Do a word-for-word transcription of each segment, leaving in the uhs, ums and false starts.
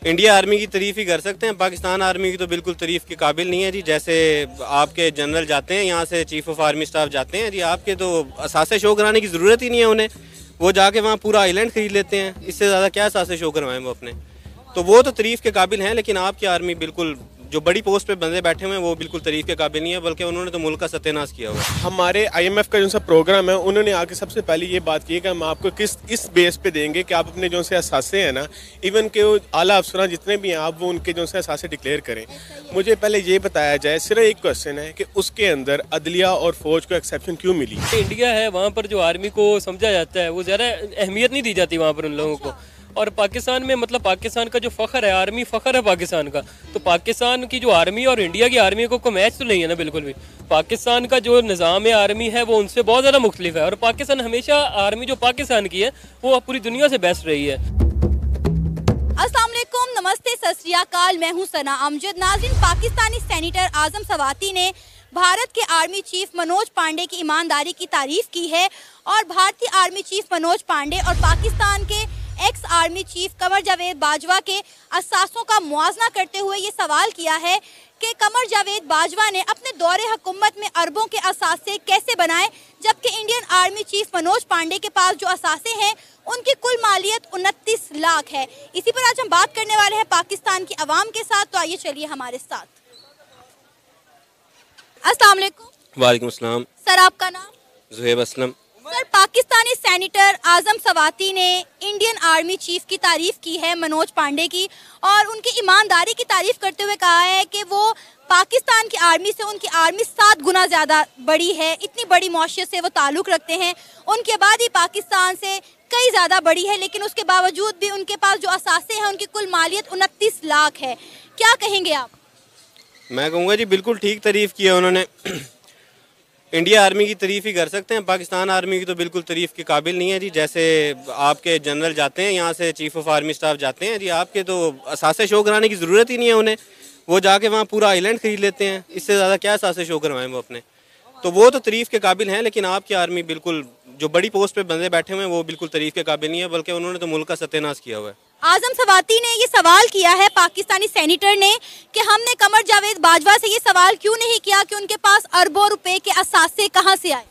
India army की तारीफ़ ही कर सकते हैं, पाकिस्तान आर्मी की तो बिल्कुल तारीफ़ के काबिल नहीं है जी। जैसे आपके जनरल जाते हैं यहाँ से, चीफ ऑफ आर्मी स्टाफ जाते हैं जी, आपके तो असासे शो कराने की ज़रूरत ही नहीं है उन्हें। वो जाके वहाँ पूरा आइलैंड खरीद लेते हैं, इससे ज़्यादा क्या असासे शो करवाएं वो अपने। तो वो तो तारीफ़ के काबिल हैं, लेकिन आपकी आर्मी बिल्कुल, जो बड़ी पोस्ट पे बंदे बैठे हुए हैं वो बिल्कुल तारीफ़ के काबिल नहीं है, बल्कि उन्होंने तो मुल्क का सत्यानाश किया हुआ है। हमारे आईएमएफ का जो सा प्रोग्राम है, उन्होंने आके सबसे पहले ये बात की है कि हम आपको किस इस बेस पे देंगे कि आप अपने जो से असासे हैं ना, इवन के वो आला अफसरान जितने भी हैं, आप वो उनके जो से असासे डिक्लेयर करें। मुझे पहले ये बताया जाए, सिर्फ एक क्वेश्चन है कि उसके अंदर अदलिया और फौज को एक्सेप्शन क्यों मिली? इंडिया है, वहाँ पर जो आर्मी को समझा जाता है वो ज़्यादा अहमियत नहीं दी जाती वहाँ पर उन लोगों को। और पाकिस्तान में मतलब पाकिस्तान का जो फ़ख्र है, आर्मी फ़ख्र है पाकिस्तान का, तो पाकिस्तान की जो आर्मी और इंडिया की आर्मी को कोई मैच तो नहीं है ना बिल्कुल भी। पाकिस्तान का जो निज़ाम है आर्मी है वो उनसे बहुत ज़्यादा मुख्तलिफ है, और पाकिस्तान हमेशा आर्मी जो पाकिस्तान की है वो पूरी दुनिया से बेस्ट रही है। अस्सलाम वालेकुम, नमस्ते, सत श्री अकाल, मैं हूँ सना अमजद। नाज़रीन, पाकिस्तानी सेनेटर आज़म सवाती ने भारत के आर्मी चीफ मनोज पांडे की ईमानदारी की तारीफ़ की है, और भारतीय आर्मी चीफ मनोज पांडे और पाकिस्तान के ex army chief Qamar Javed Bajwa के असासों का मुआवजा करते हुए ये सवाल किया है कि कमर जावेद बाजवा ने अपने दौरे हुकूमत में अरबों के असासे कैसे बनाए, जबकि Indian army chief Manoj Pande के पास जो असासे हैं उनकी कुल मालियत उनतीस लाख है। इसी पर आज हम बात करने वाले हैं पाकिस्तान की आवाम के साथ, तो आइए चलिए हमारे साथ। अस्सलाम वालेकुम। वालेकुम अस्सलाम। सर, आपका नाम? ज़ुहैब असलम। सर, पाकिस्तानी सेनेटर आज़म सवाती ने इंडियन आर्मी चीफ की तारीफ़ की है मनोज पांडे की, और उनकी ईमानदारी की तारीफ़ करते हुए कहा है कि वो पाकिस्तान की आर्मी से उनकी आर्मी सात गुना ज़्यादा बड़ी है, इतनी बड़ी मौशियत से वो ताल्लुक़ रखते हैं, उनकी आबादी पाकिस्तान से कई ज़्यादा बड़ी है, लेकिन उसके बावजूद भी उनके पास जो असासे हैं उनकी कुल मालियत उनतीस लाख है। क्या कहेंगे आप? मैं कहूँगा जी बिल्कुल ठीक तारीफ़ की है उन्होंने। इंडिया आर्मी की तारीफ़ ही कर सकते हैं, पाकिस्तान आर्मी की तो बिल्कुल तारीफ़ के काबिल नहीं है जी। जैसे आपके जनरल जाते हैं यहाँ से, चीफ ऑफ आर्मी स्टाफ जाते हैं जी, आपके तो असासे शो कराने की ज़रूरत ही नहीं है उन्हें। वो जाके वहाँ पूरा आइलैंड खरीद लेते हैं, इससे ज़्यादा क्या असासे शो करवाएं वो अपने। तो वो तो तारीफ़ के काबिल हैं, लेकिन आपकी आर्मी बिल्कुल, जो बड़ी पोस्ट पे बंदे बैठे हुए हैं वो बिल्कुल तारीफ़ के काबिल नहीं है, बल्कि उन्होंने तो मुल्क का सत्यानाश किया हुआ है। आज़म सवाती ने ये सवाल किया है पाकिस्तानी सेनेटर ने कि हमने कमर जावेद बाजवा से ये सवाल क्यों नहीं किया कि उनके पास अरबों रुपए के असासे कहाँ से आए।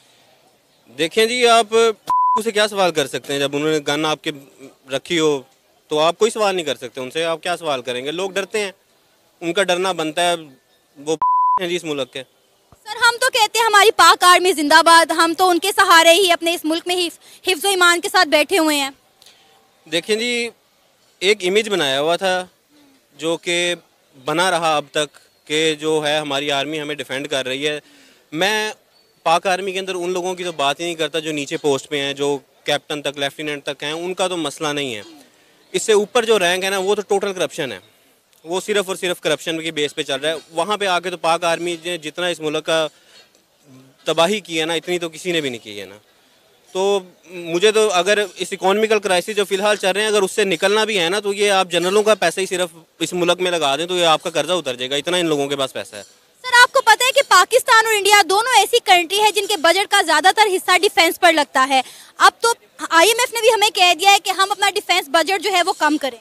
देखें जी, आप उसे क्या सवाल कर सकते हैं? जब उन्होंने गन आपके रखी हो तो आप कोई सवाल नहीं कर सकते उनसे। आप क्या सवाल करेंगे? लोग डरते हैं, उनका डरना बनता है, वो हैं जी इस मुल्क के। सर, हम तो कहते हैं हमारी पाक आर्मी जिंदाबाद, हम तो उनके सहारे ही अपने इस मुल्क में ही हिफ्ज़ व ईमान के साथ बैठे हुए हैं। देखें जी, एक इमेज बनाया हुआ था जो कि बना रहा अब तक, कि जो है हमारी आर्मी हमें डिफेंड कर रही है। मैं पाक आर्मी के अंदर उन लोगों की तो बात ही नहीं करता जो नीचे पोस्ट पे हैं, जो कैप्टन तक, लेफ्टिनेंट तक हैं, उनका तो मसला नहीं है। इससे ऊपर जो रैंक है ना, वो तो टोटल करप्शन है, वो सिर्फ और सिर्फ करप्शन के बेस पे चल रहा है। वहाँ पे आके तो पाक आर्मी ने जितना इस मुल्क का तबाही की है ना, इतनी तो किसी ने भी नहीं की है ना। तो मुझे तो अगर इस इकोनॉमिकल क्राइसिस जो फिलहाल चल रहे हैं, अगर उससे निकलना भी है ना, तो ये आप जनरलों का पैसा ही सिर्फ इस मुल्क में लगा दें तो ये आपका कर्जा उतर जाएगा, इतना इन लोगों के पास पैसा है। सर, आपको पता है कि पाकिस्तान और इंडिया दोनों ऐसी कंट्री है जिनके बजट का ज़्यादातर हिस्सा डिफेंस पर लगता है। अब तो आईएमएफ ने भी हमें कह दिया है कि हम अपना डिफेंस बजट जो है वो कम करें।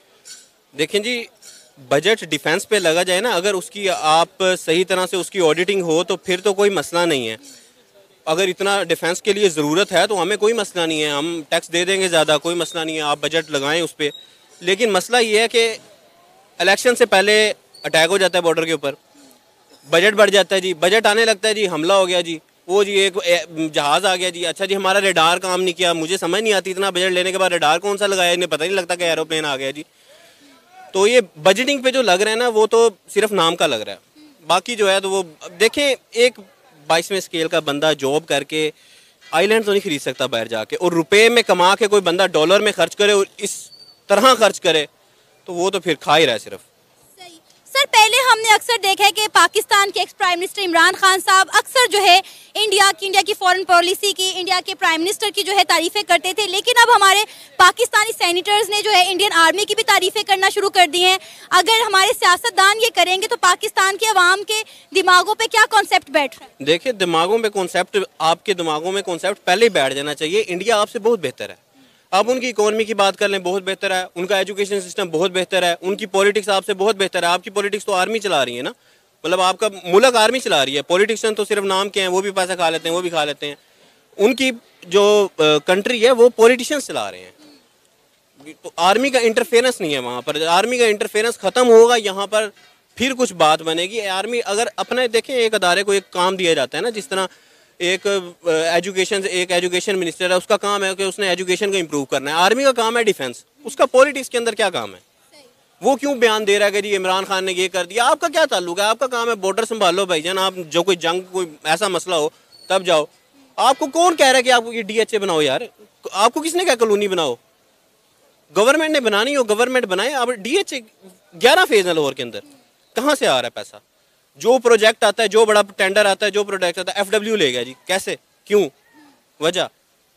देखें जी, बजट डिफेंस पे लगा जाए ना, अगर उसकी आप सही तरह से उसकी ऑडिटिंग हो तो फिर तो कोई मसला नहीं है। अगर इतना डिफेंस के लिए ज़रूरत है तो हमें कोई मसला नहीं है, हम टैक्स दे देंगे ज़्यादा, कोई मसला नहीं है, आप बजट लगाएं उस पर। लेकिन मसला ये है कि इलेक्शन से पहले अटैक हो जाता है बॉर्डर के ऊपर, बजट बढ़ जाता है जी, बजट आने लगता है जी, हमला हो गया जी, वो जी एक जहाज़ आ गया जी, अच्छा जी हमारा रेडार काम नहीं किया। मुझे समझ नहीं आती, इतना बजट लेने के बाद रेडार कौन सा लगाया, इन्हें पता नहीं लगता कि एरोप्लेन आ गया जी। तो ये बजटिंग पे जो लग रहा है ना, वो तो सिर्फ नाम का लग रहा है, बाकी जो है तो वो देखें, एक बाईसवें स्केल का बंदा जॉब करके आइलैंड तो नहीं खरीद सकता बाहर जाके, और रुपए में कमा के कोई बंदा डॉलर में खर्च करे और इस तरह खर्च करे तो वो तो फिर खा ही रहा है सिर्फ। सही। सर, पहले हमने अक्सर देखा है कि पाकिस्तान के ex prime minister Imran Khan साहब अक्सर जो है इंडिया की इंडिया की फॉरेन पॉलिसी की, इंडिया के प्राइम मिनिस्टर की जो है तारीफ़ें करते थे, लेकिन अब हमारे पाकिस्तानी सेनेटर्स ने जो है इंडियन आर्मी की भी तारीफ़ें करना शुरू कर दी हैं। अगर हमारे सियासतदान ये करेंगे तो पाकिस्तान के अवाम के दिमागों पे क्या कॉन्सेप्ट बैठ रहा है? देखिए, दिमागों में कॉन्सेप्ट, आपके दिमागों में कॉन्सेप्ट पहले ही बैठ जाना चाहिए, इंडिया आपसे बहुत बेहतर है। आप उनकी इकोनॉमी की बात कर लें, बहुत बेहतर है। उनका एजुकेशन सिस्टम बहुत बेहतर है। उनकी पॉलिटिक्स आपसे बहुत बेहतर है। आपकी पॉलिटिक्स तो आर्मी चला रही है ना, मतलब आपका मुल्क आर्मी चला रही है। पॉलिटिशियन तो सिर्फ नाम के हैं, वो भी पैसा खा लेते हैं, वो भी खा लेते हैं। उनकी जो कंट्री है वो पॉलिटिशियन चला रहे हैं। तो आर्मी का इंटरफेरेंस नहीं है वहाँ पर। आर्मी का इंटरफेरेंस ख़त्म होगा, यहाँ पर फिर कुछ बात बनेगी। आर्मी अगर अपने देखें, एक अदारे को एक काम दिया जाता है ना, जिस तरह एक एजुकेशन एक एजुकेशन मिनिस्टर है, उसका काम है कि उसने एजुकेशन को इम्प्रूव करना है। आर्मी का काम है डिफेंस। उसका पॉलिटिक्स के अंदर क्या काम है? वो क्यों बयान दे रहा है कि जी इमरान खान ने ये कर दिया? आपका क्या ताल्लुक है? आपका काम है बॉर्डर संभालो भाईजान। आप जो कोई जंग कोई ऐसा मसला हो तब जाओ। आपको कौन कह रहा है कि आपको ये डी एच ए बनाओ? यार आपको किसने कहा कॉलोनी बनाओ? गवर्नमेंट ने बनानी हो गवर्नमेंट बनाए। अब डी एच ए ग्यारह फेज है लाहौर के अंदर, कहाँ से आ रहा है पैसा? जो प्रोजेक्ट आता है, जो बड़ा टेंडर आता है, जो प्रोजेक्ट आता है, एफ डब्ल्यू ले गया जी। कैसे, क्यों, वजह?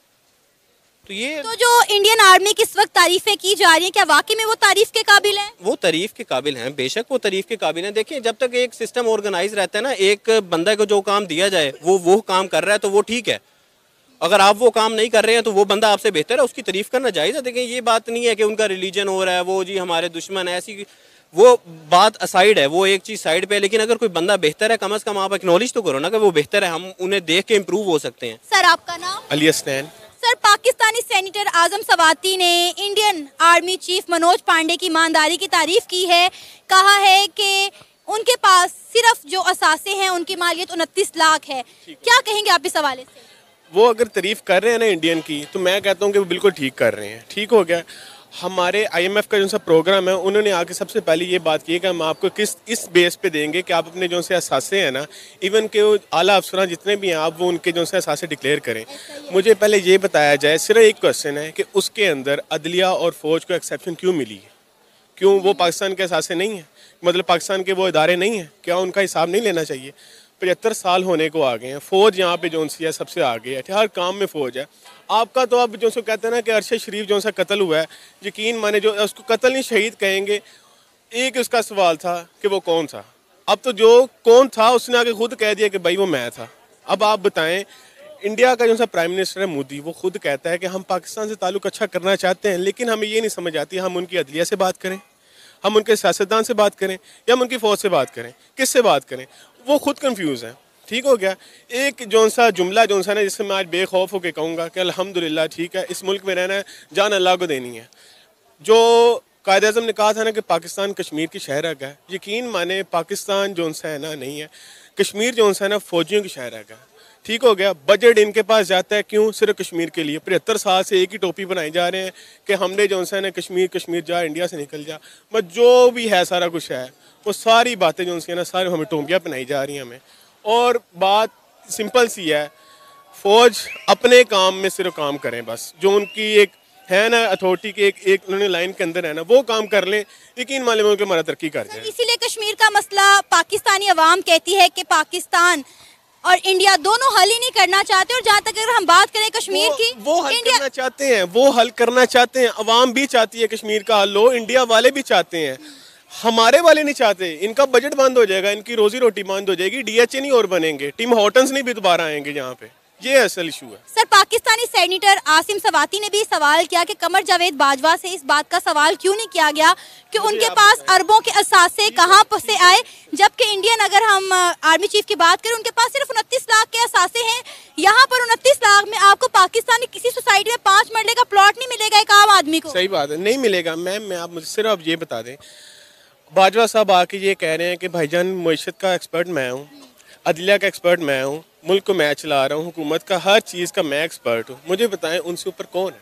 तो ये तो जो इंडियन आर्मी की इस वक्त तारीफें की जा रही हैं, क्या वाकई में वो तारीफ के काबिल हैं? वो तारीफ के काबिल हैं, बेशक वो तारीफ के काबिल हैं। देखिए, जब तक एक सिस्टम ऑर्गेनाइज रहता है ना, एक बंदा को जो काम दिया जाए वो वो काम कर रहा है तो वो ठीक है। अगर आप वो काम नहीं कर रहे हैं तो वो बंदा आपसे बेहतर है, उसकी तारीफ करना जायज़ है। देखिए, ये बात नहीं है कि उनका रिलीजन हो रहा है, वो जी हमारे दुश्मन है, ऐसी वो बात असाइड है, वो एक चीज़ साइड पे है। लेकिन अगर कोई बंदा बेहतर है, कम अज़ कम आप एक्नॉलेज तो करो ना कि वो बेहतर है। हम उन्हें देख के इम्प्रूव हो सकते हैं। सर, आपका नाम? अली हसनैन। सर, पाकिस्तानी सेनेटर आजम सवाती ने Indian army chief Manoj Pande की ईमानदारी की तारीफ की है। कहा है कि उनके पास सिर्फ जो असासे हैं उनकी मालियत उनतीस लाख है। क्या कहेंगे आप इस हवाले से? वो अगर तारीफ कर रहे हैं ना इंडियन की, तो मैं कहता हूँ कि वो बिल्कुल ठीक कर रहे हैं। ठीक हो गया। हमारे आईएमएफ का जो सा प्रोग्राम है, उन्होंने आके सबसे पहले ये बात की है कि हम आपको किस इस बेस पे देंगे कि आप अपने जो से असासे हैं ना, इवन के वो आला अफसरान जितने भी हैं, आप वो उनके जो से असासे डिक्लेयर करें। मुझे पहले ये बताया जाए, सिर्फ एक क्वेश्चन है कि उसके अंदर अदलिया और फौज को एक्सेप्शन क्यों मिली है? क्यों वो पाकिस्तान के असासे नहीं हैं? मतलब पाकिस्तान के वो इदारे नहीं हैं? क्या उनका हिसाब नहीं लेना चाहिए? पचहत्तर साल होने को आ गए हैं, फ़ौज यहाँ पे जो सी है सबसे आगे है, हर काम में फ़ौज है। आपका तो अब जो सो कहते हैं ना कि अरशद शरीफ जो सा कत्ल हुआ है, यकीन माने जो उसको कत्ल नहीं शहीद कहेंगे। एक उसका सवाल था कि वो कौन था। अब तो जो कौन था उसने आके खुद कह दिया कि भाई वो मैं था। अब आप बताएं, इंडिया का जो सा प्राइम मिनिस्टर है मोदी, वो खुद कहता है कि हम पाकिस्तान से ताल्लुक़ अच्छा करना चाहते हैं, लेकिन हमें ये नहीं समझ आती हम उनकी अदलिया से बात करें, हम उनके सियासतदान से बात करें, या हम उनकी फ़ौज से बात करें, किससे बात करें? वो खुद कंफ्यूज है। ठीक हो गया। एक जौन सा जुमला जौन सा ना, जिससे मैं आज बेखौफ होकर कहूँगा कि अल्हम्दुलिल्लाह ठीक है, इस मुल्क में रहना है, जान अल्लाह को देनी है। जो कायद आज़म ने कहा था ना कि पाकिस्तान कश्मीर की शहरक है, यकीन माने पाकिस्तान जौन सा है ना नहीं है, कश्मीर जौन सा है ना फ़ौजियों की शहरक है। ठीक हो गया। बजट इनके पास जाता है क्यों? सिर्फ कश्मीर के लिए। पचहत्तर साल से एक ही टोपी बनाई जा रहे हैं कि हमने जो है ना कश्मीर कश्मीर जा, इंडिया से निकल जा। बस जो भी है सारा कुछ है, वो सारी बातें जो उनसे ना सारे हमें टोपियाँ पहनाई जा रही हैं हमें। और बात सिंपल सी है, फ़ौज अपने काम में सिर्फ काम करें, बस जो उनकी एक है ना अथॉरिटी के एक एक उन्होंने लाइन के अंदर है ना, वो काम कर लें, यकीन माने मुल्क हमारा तरक्की कर जाए। इसीलिए कश्मीर का मसला पाकिस्तानी अवाम कहती है कि पाकिस्तान और इंडिया दोनों हल ही नहीं करना चाहते। और जहाँ तक अगर हम बात करें कश्मीर वो, की, वो हल इंडिया करना चाहते हैं, वो हल करना चाहते हैं। अवाम भी चाहती है कश्मीर का हल हो, इंडिया वाले भी चाहते हैं, हमारे वाले नहीं चाहते। इनका बजट बंद हो जाएगा, इनकी रोजी रोटी बंद हो जाएगी, डीएचए नहीं और बनेंगे, टिम हॉर्टन्स नहीं भी दोबारा आएंगे यहाँ पे। ये असल इशू है। सर, पाकिस्तानी सेनेटर आसिम सवाती ने भी सवाल किया कि कमर जावेद बाजवा से इस बात का सवाल क्यों नहीं किया गया कि उनके पास अरबों के असासे कहाँ से आए, जबकि इंडियन अगर हम आर्मी चीफ की बात करें उनके पास सिर्फ उनतीस लाख के असासे हैं। यहाँ पर उनतीस लाख में आपको पाकिस्तानी किसी सोसाइटी में पाँच मरले का प्लॉट नहीं मिलेगा एक आम आदमी को। सही बात है, नहीं मिलेगा। मैम मैं आप मुझे सिर्फ आप ये बता दें, बाजवा साहब आके ये कह रहे हैं कि भाईजान मईशत का एक्सपर्ट मैं हूँ, अदलिया का एक्सपर्ट मैं हूँ, मुल्क को मैं चला रहा हूँ, हुकूमत का हर चीज़ का मैं एक्सपर्ट हूँ। मुझे बताएं उनसे ऊपर कौन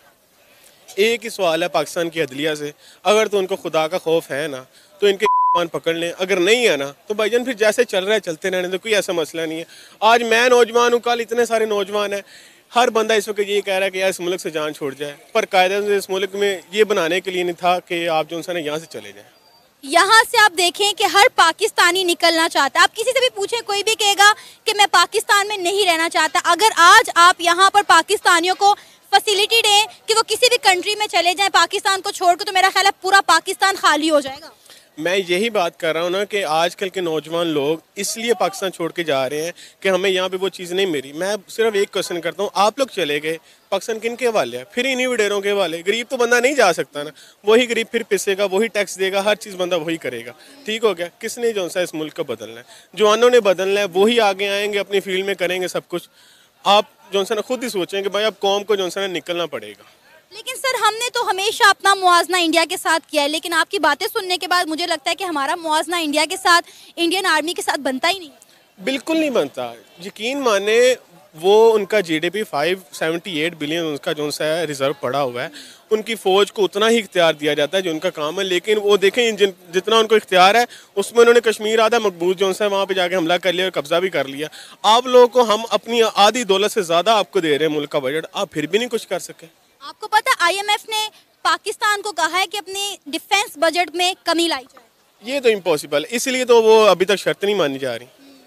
है? एक ही सवाल है पाकिस्तान की अदलिया से, अगर तो उनको खुदा का खौफ है ना तो इनके पान पकड़ लें, अगर नहीं है ना तो भाईजान फिर जैसे चल रहा है चलते रहने, तो कोई ऐसा मसला नहीं है। आज मैं नौजवान हूँ, कल इतने सारे नौजवान हैं, हर बंदा इस वक्त ये कह रहा है कि यार इस मुल्क से जान छोड़ जाए, पर कायदे से इस मुल्क में ये बनाने के लिए नहीं था कि आप जो है यहाँ से चले जाएँ। यहाँ से आप देखें कि हर पाकिस्तानी निकलना चाहता है। आप किसी से भी पूछें, कोई भी कहेगा कि मैं पाकिस्तान में नहीं रहना चाहता। अगर आज आप यहाँ पर पाकिस्तानियों को फैसिलिटी दें कि वो किसी भी कंट्री में चले जाएं पाकिस्तान को छोड़कर, तो मेरा ख्याल है पूरा पाकिस्तान खाली हो जाएगा। मैं यही बात कर रहा हूँ ना कि आजकल के नौजवान लोग इसलिए पाकिस्तान छोड़ के जा रहे हैं कि हमें यहाँ पे वो चीज़ नहीं मिली। मैं सिर्फ एक क्वेश्चन करता हूँ, आप लोग चले गए, पाकिस्तान किन के हवाले है? फिर इन्हीं वडेरों के हवाले। गरीब तो बंदा नहीं जा सकता ना, वही गरीब फिर पिसेगा, वही टैक्स देगा, हर चीज़ बंदा वही करेगा। ठीक हो गया? किसने जो सा इस मुल्क को बदलना है? जवानों ने बदलना है, वही आगे आएंगे, अपनी फील्ड में करेंगे सब कुछ। आप जो सा ना खुद ही सोचें कि भाई अब कौम को जो सा ना निकलना पड़ेगा। लेकिन सर हमने तो हमेशा अपना मुआवजना इंडिया के साथ किया है, लेकिन आपकी बातें सुनने के बाद मुझे लगता है कि हमारा मुआवजना इंडिया के साथ, इंडियन आर्मी के साथ बनता ही नहीं। बिल्कुल नहीं बनता। यकीन माने वो उनका GDP five seventy eight billion उनका जो सा है रिजर्व पड़ा हुआ है, उनकी फ़ौज को उतना ही इख्तियार दिया जाता है जो उनका काम है। लेकिन वो देखें जिन जितना उनको इख्तियार है उसमें उन्होंने कश्मीर आधा मकबूज जो सा है वहाँ पे जाके हमला कर लिया और कब्जा भी कर लिया। आप लोगों को हम अपनी आधी दौलत से ज़्यादा आपको दे रहे हैं मुल्क का बजट, आप फिर भी नहीं कुछ कर सके। आपको पता है आईएमएफ ने पाकिस्तान को कहा है कि अपनी डिफेंस बजट में कमी लाई जाए। ये तो इम्पॉसिबल है, इसलिए तो वो अभी तक शर्त नहीं मानी जा रही।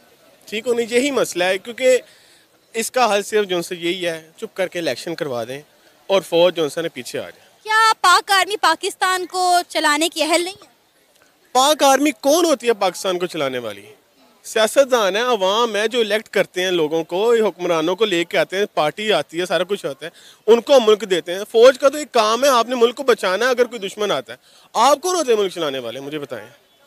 ठीक हो नहीं, यही मसला है। क्योंकि इसका हल सिर्फ जो से यही है, चुप करके इलेक्शन करवा दें और फौज जो ने पीछे आ जाए। क्या पाक आर्मी पाकिस्तान को चलाने की अहल नहीं है? पाक आर्मी कौन होती है पाकिस्तान को चलाने वाली? सियासतदान है, अवाम है जो इलेक्ट करते हैं लोगों को, हुक्मरानों को लेके आते हैं, पार्टी आती है, सारा कुछ होता है, उनको मुल्क देते हैं। फौज का तो एक काम है, आपने मुल्क को बचाना है। अगर कोई दुश्मन आता है, आप कौन होते हैं मुल्क चलाने वाले? मुझे बताएं।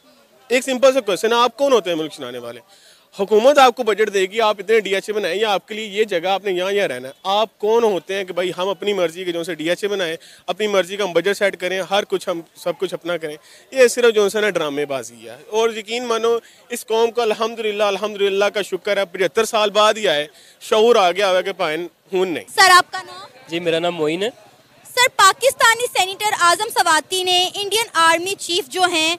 एक सिंपल सा क्वेश्चन है, आप कौन होते हैं मुल्क चलाने वाले? हुकूमत आपको बजट देगी, आप इतने डीएचए बनाएं या आपके लिए ये जगह आपने यहाँ यहाँ रहना है। आप कौन होते हैं कि भाई हम अपनी मर्जी के जो से डीएचए बनाएं, अपनी मर्जी का हम बजट सेट करें, हर कुछ हम सब कुछ अपना करें? ये सिर्फ जो है ना ड्रामेबाजी है। और यकीन मानो इस कौम को अल्हम्दुलिल्लाह अल्हम्दुलिल्लाह का शुक्र है, पचहत्तर साल बाद ही आए, शऊर आ गया हुआ कि पाइन खून नहीं। सर आपका नाम? जी मेरा नाम मोइन है। सर पाकिस्तानी सेनेटर आजम सवाती ने इंडियन आर्मी चीफ जो हैं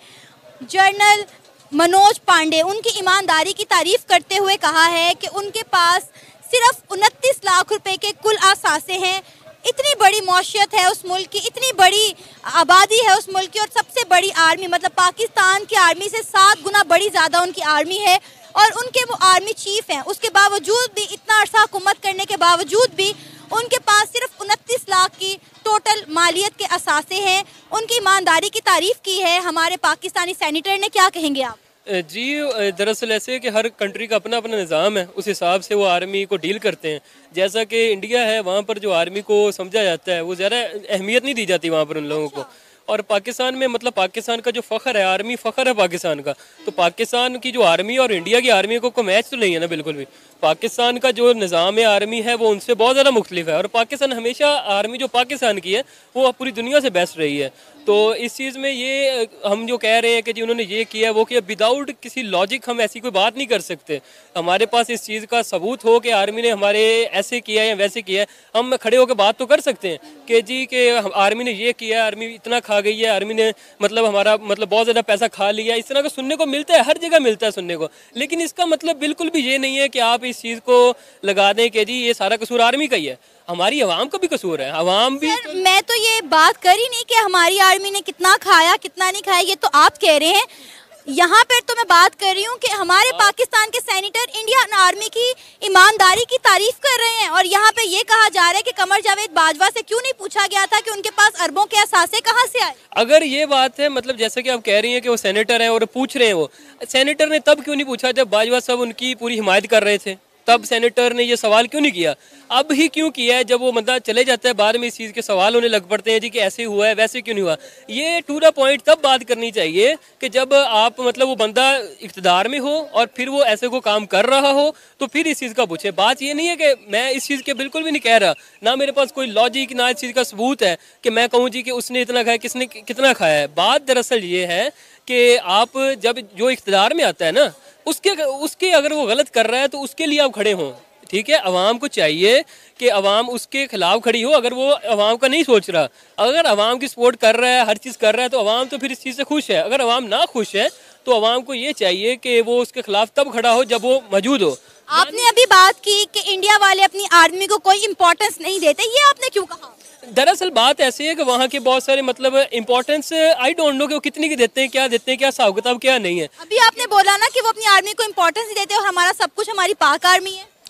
जनरल मनोज पांडे, उनकी ईमानदारी की तारीफ करते हुए कहा है कि उनके पास सिर्फ उनतीस लाख रुपए के कुल आसासे हैं। इतनी बड़ी मौशियत है उस मुल्क की, इतनी बड़ी आबादी है उस मुल्क की, और सबसे बड़ी आर्मी, मतलब पाकिस्तान की आर्मी से सात गुना बड़ी ज़्यादा उनकी आर्मी है, और उनके वो आर्मी चीफ हैं। उसके बावजूद भी, इतना अर्सा हुकूमत करने के बावजूद भी, उनके पास सिर्फ उनतीस लाख की टोटल मालियत के असासे हैं। उनकी ईमानदारी की तारीफ की है हमारे पाकिस्तानी सेनेटर ने। क्या कहेंगे आप? जी दरअसल ऐसे है कि हर कंट्री का अपना अपना निज़ाम है, उस हिसाब से वो आर्मी को डील करते हैं। जैसा कि इंडिया है, वहाँ पर जो आर्मी को समझा जाता है वो ज़्यादा अहमियत नहीं दी जाती वहाँ पर उन लोगों को। और पाकिस्तान में मतलब पाकिस्तान का जो फ़ख्र है, आर्मी फ़ख्र है पाकिस्तान का, तो पाकिस्तान की जो आर्मी और इंडिया की आर्मी को कोई मैच तो नहीं है ना बिल्कुल भी। पाकिस्तान का जो निज़ाम आर्मी है वो उनसे बहुत ज़्यादा मुख्तलिफ है, और पाकिस्तान हमेशा आर्मी जो पाकिस्तान की है वो पूरी दुनिया से बेस्ट रही है। तो इस चीज़ में ये हम जो कह रहे हैं कि जी उन्होंने ये किया वो किया, विदाउट किसी लॉजिक हम ऐसी कोई बात नहीं कर सकते। हमारे पास इस चीज़ का सबूत हो कि आर्मी ने हमारे ऐसे किया या वैसे किया है, हम खड़े होकर बात तो कर सकते हैं कि जी कि आर्मी ने ये किया, आर्मी इतना खा गई है, आर्मी ने मतलब हमारा मतलब बहुत ज़्यादा पैसा खा लिया। इस तरह का सुनने को मिलता है, हर जगह मिलता है सुनने को। लेकिन इसका मतलब बिल्कुल भी ये नहीं है कि आप इस चीज़ को लगा दें कि जी ये सारा कसूर आर्मी का ही है। हमारी आवाम का भी कसूर है, आवाम भी। सर, मैं तो ये बात कर ही नहीं कि हमारी आर्मी ने कितना खाया कितना नहीं खाया, ये तो आप कह रहे हैं। यहाँ पर तो मैं बात कर रही हूँ कि हमारे पाकिस्तान के सेनेटर इंडियन आर्मी की ईमानदारी की तारीफ कर रहे हैं, और यहाँ पे ये कहा जा रहा है कि कमर जावेद बाजवा से क्यों नहीं पूछा गया था कि उनके पास अरबों के असासे कहाँ से आए। अगर ये बात है, मतलब जैसे कि आप कह रही हैं कि वो सेनेटर हैं और पूछ रहे हैं, वो सेनेटर ने तब क्यों नहीं पूछा जब बाजवा साहब उनकी पूरी हिमायत कर रहे थे? तब सेनेटर ने ये सवाल क्यों नहीं किया? अब ही क्यों किया है जब वो बंदा चले जाता है, बाद में इस चीज़ के सवाल होने लग पड़ते हैं जी कि ऐसे हुआ है वैसे क्यों नहीं हुआ। ये टू द पॉइंट तब बात करनी चाहिए कि जब आप मतलब वो बंदा इक़्तिदार में हो और फिर वो ऐसे को काम कर रहा हो, तो फिर इस चीज़ का पूछे। बात ये नहीं है कि मैं इस चीज़ के बिल्कुल भी नहीं कह रहा, ना मेरे पास कोई लॉजिक ना इस चीज़ का सबूत है कि मैं कहूँ जी कि उसने इतना खाया, किसने कितना खाया है। बात दरअसल ये है कि आप जब जो इक़्तिदार में आता है ना, उसके उसके अगर वो गलत कर रहा है तो उसके लिए आप खड़े हों। ठीक है, अवाम को चाहिए कि अवाम उसके खिलाफ खड़ी हो। अगर वो अवाम का नहीं सोच रहा, अगर अवाम की सपोर्ट कर रहा है, हर चीज़ कर रहा है, तो अवाम तो फिर इस चीज़ से खुश है। अगर अवाम ना खुश है तो अवाम को ये चाहिए कि वो उसके खिलाफ तब खड़ा हो जब वो मौजूद हो। आपने अभी बात की कि इंडिया वाले अपनी आर्मी को कोई इम्पोर्टेंस नहीं देते, ये आपने क्यों कहा? दरअसल बात ऐसी है कि वहाँ के बहुत सारे मतलब इम्पोर्टेंस आई डोंट नो कि वो कितनी की देते हैं, क्या देते हैं, क्या हिसाब किताब क्या नहीं है। अभी आपने बोला ना कि वो अपनी आर्मी को इम्पोर्टेंस नहीं देते और हमारा सब कुछ हमारी पाक आर्मी है।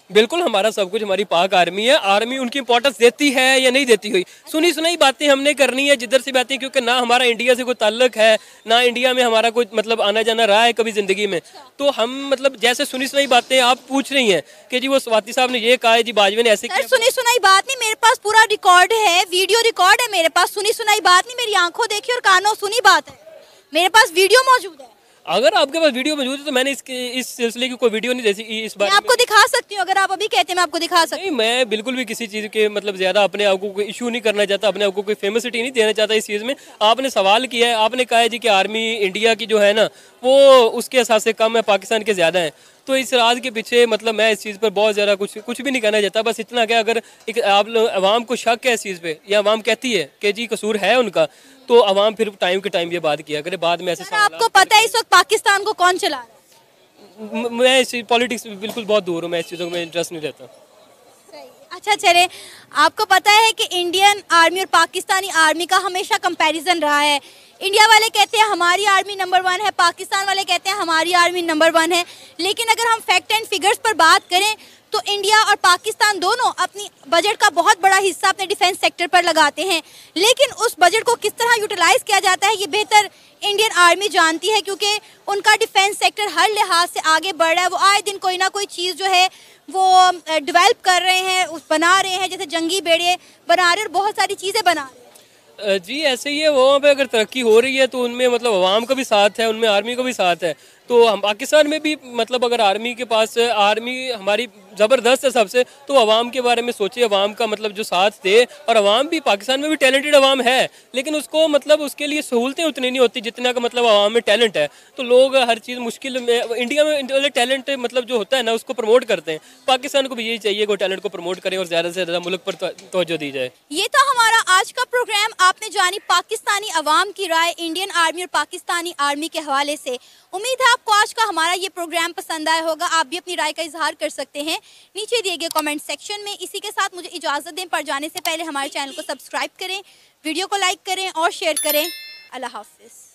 बिल्कुल हमारा सब कुछ हमारी पाक आर्मी है। आर्मी उनकी इंपॉर्टेंस देती है या नहीं देती हुई, सुनी सुनाई बातें हमने करनी है जिधर से भी आती है, क्योंकि ना हमारा इंडिया से कोई ताल्लुक है, ना इंडिया में हमारा कोई मतलब आना जाना रहा है कभी जिंदगी में। तो हम मतलब जैसे सुनी सुनाई बातें आप पूछ रही हैं कि जी वो स्वाति साहब ने ये कहा है, जी बाजवे ने ऐसे किया। सुनी सुनाई बात नहीं, मेरे पास पूरा रिकॉर्ड है, वीडियो रिकॉर्ड है मेरे पास। सुनी सुनाई बात नहीं, मेरी आंखों देखी और कानों सुनी बात है, मेरे पास वीडियो मौजूद है। अगर आपके पास वीडियो मौजूद है तो मैंने इसके इस सिलसिले की कोई वीडियो नहीं देखी इस बार। मैं आपको दिखा सकती हूँ, अगर आप अभी कहते हैं मैं आपको दिखा सकती हूँ। नहीं, मैं बिल्कुल भी किसी चीज़ के मतलब ज़्यादा अपने आप को कोई इशू नहीं करना चाहता, अपने आप को कोई फेमसिटी नहीं देना चाहता इस चीज़ में। आपने सवाल किया है, आपने कहा है जी कि आर्मी इंडिया की जो है ना वो उसके हिसाब से कम है, पाकिस्तान के ज़्यादा है। तो इस राज के पीछे मतलब मैं इस चीज़ पर बहुत ज़्यादा कुछ कुछ भी नहीं कहना चाहता। बस इतना क्या, अगर एक आप लोग आवाम को शक है इस चीज़ पे या आवाम कहती है कि जी कसूर है उनका, तो आवाम फिर टाइम के टाइम ये बात किया करे, बाद में ऐसे सर, आपको पता है इस वक्त पाकिस्तान को कौन चला रहा है? मैं इस पॉलिटिक्स बिल्कुल बहुत दूर हूँ, मैं इस चीज़ों में इंटरेस्ट नहीं रहता। अच्छा चले, आपको पता है कि इंडियन आर्मी और पाकिस्तानी आर्मी का हमेशा कंपैरिजन रहा है। इंडिया वाले कहते हैं हमारी आर्मी नंबर वन है, पाकिस्तान वाले कहते हैं हमारी आर्मी नंबर वन है। लेकिन अगर हम फैक्ट एंड फिगर्स पर बात करें तो इंडिया और पाकिस्तान दोनों अपनी बजट का बहुत बड़ा हिस्सा अपने डिफेंस सेक्टर पर लगाते हैं। लेकिन उस बजट को किस तरह यूटिलाइज किया जाता है ये बेहतर इंडियन आर्मी जानती है, क्योंकि उनका डिफेंस सेक्टर हर लिहाज से आगे बढ़ रहा है। वो आए दिन कोई ना कोई चीज़ जो है वो डेवलप कर रहे हैं, उस बना रहे हैं, जैसे जंगी बेड़े बना रहे हैं और बहुत सारी चीज़ें बना रहे हैं। जी ऐसे ही है, वहाँ पे अगर तरक्की हो रही है तो उनमें मतलब अवाम का भी साथ है, उनमें आर्मी का भी साथ है। तो हम पाकिस्तान में भी मतलब अगर आर्मी के पास आर्मी हमारी ज़बरदस्त है सबसे, तो अवाम के बारे में सोचिए, अवाम का मतलब जो साथ दे। और अवाम भी पाकिस्तान में भी टैलेंटेड अवाम है, लेकिन उसको मतलब उसके लिए सहूलतें उतनी नहीं होती जितना का मतलब अवाम में टैलेंट है। तो लोग हर चीज़ मुश्किल में, इंडिया में टैलेंट मतलब जो होता है ना उसको प्रमोट करते हैं। पाकिस्तान को भी यही चाहिए कि टैलेंट को प्रमोट करें और ज़्यादा से ज़्यादा मुल्क पर तवज्जो दी जाए। ये तो हमारा आज का प्रोग्राम आपने जानी पाकिस्तानी अवाम की राय इंडियन आर्मी और पाकिस्तानी आर्मी के हवाले से। उम्मीद है आपको आज का हमारा ये प्रोग्राम पसंद आया होगा। आप भी अपनी राय का इजहार कर सकते हैं नीचे दिए गए कमेंट सेक्शन में। इसी के साथ मुझे इजाज़त दें, पर जाने से पहले हमारे चैनल को सब्सक्राइब करें, वीडियो को लाइक करें और शेयर करें। अल्लाह हाफिज़।